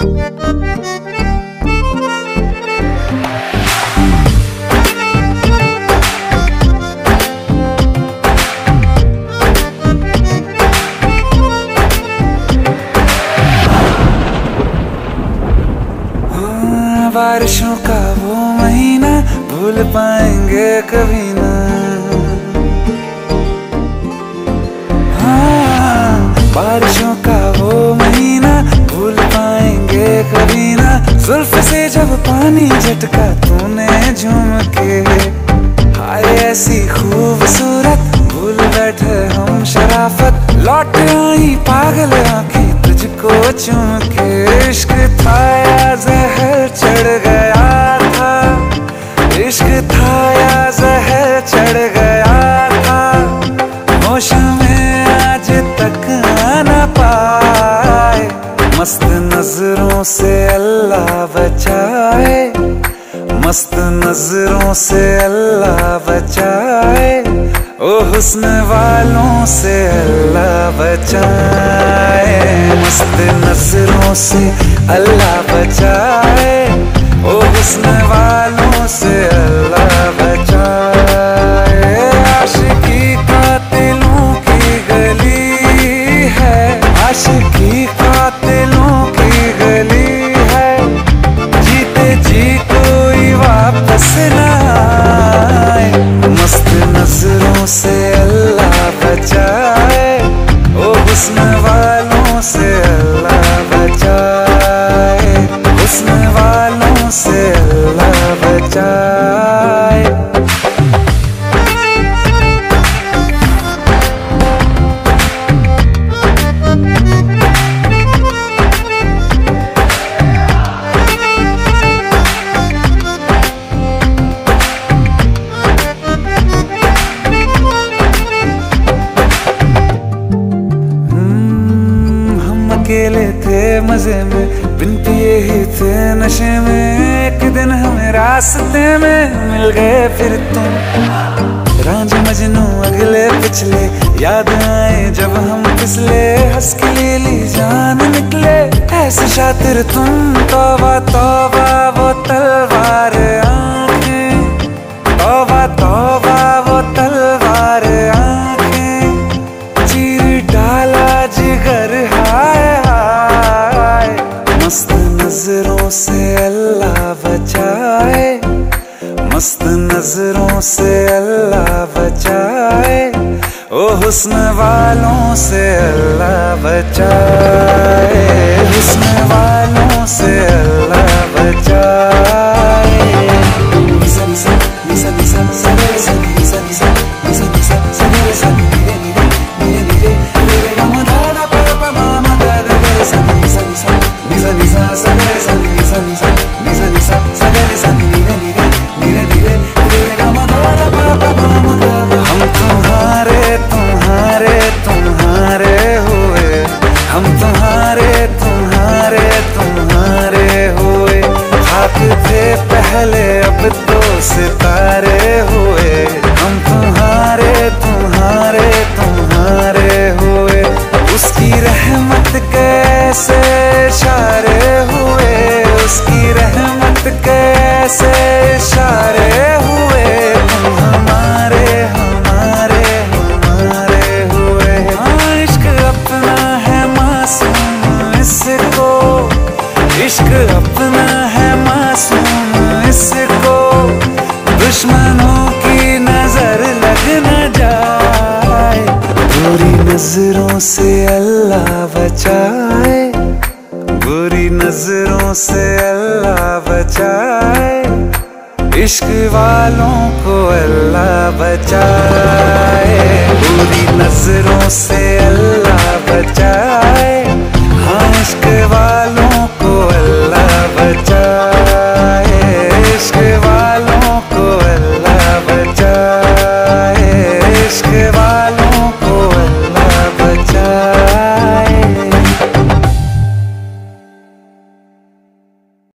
बारिशों का वो महीना भूल पाएंगे कभी ना। हाँ, बारिशों का वो महीना भूल पाएंगे कभी ना। जुल्फ से जब पानी झटका तूने झूम के, हाय ऐसी खूबसूरत भूल बैठे हम शराफत। लौट आई पागल आंखें तुझको चूम के। इश्क था या जहर चढ़ गया था, इश्क था या जहर चढ़ गया था। होश में आज तक आना पाए, मस्त नजरों से अल्लाह बचाए, मस्त नजरों से अल्लाह बचाए। ओ हुस्न वालों से अल्लाह बचाए, मस्त नजरों से अल्लाह बचाए। ओ हुस्न वालों से अल्लाह बचाए। आशिकी कातिलों की गली है, आशिकी कातिलों की गली है। जीते जी कोई वापस ना आए, मस्त नजरों से अल्लाह बचाए। ओ हुस्न वालों से अल्लाह बचाए, हुस्न वालों से अल्लाह बचाए। अकेले थे मजे में, बिन पिए ही थे नशे में। एक दिन हमें रास्ते में मिल गए फिर तुम। रांझ मजनू अगले पिछले याद आए जब हम फिसले। हंस के ली जान निकले ऐसे शातिर तुम। तौबा तौबा वो तलवार आंखें, तौबा तौबा वो तलवार आंखें। चीर डाला जिगर हाय हाय, मस्त नजरों से अल्लाह बचाए, मस्त नजरों से अल्लाह बचाए। ओ हुस्न वालों से अल्लाह बचाए, हुस्न वालों से अल्लाह बचाए। निसा निसा निसा निसा निसा निसा निसा निसा निसा निसा निसा निरे निरे निरे निरे निरे गम दादा पापा मामा दादा निसा निसा निसा निसा निसा निसा निसा निसा निसा निसा निसा निरे निरे निरे निरे निरे गम दादा पापा मामा दादा। हम तुम्हारे तुम्हारे तुम्हारे हुए, हम तुम्हारे तुम्हारे तुम्हारे हुए। खाक थे पहले अब तो सितारे हुए। हम तुम्हारे तुम्हारे तुम्हारे हुए। उसकी रहमत कैसे इशारे हुए, उसकी रहमत कैसे इशारे हुए। तुम हमारे हमारे हमारे हुए। हाँ, इश्क अपना है मासूम इसको, इश्क अपना है मासूम इसको। दुश्मनों की नजर लग न जाए, बुरी नजरों से अल्लाह बचाए, बुरी नजरों से अल्लाह बचाए। इश्क वालों को अल्लाह बचाए, बुरी नजरों से अल्लाह बचाए। हाँ, इश्क वालों को अल्लाह बचाए।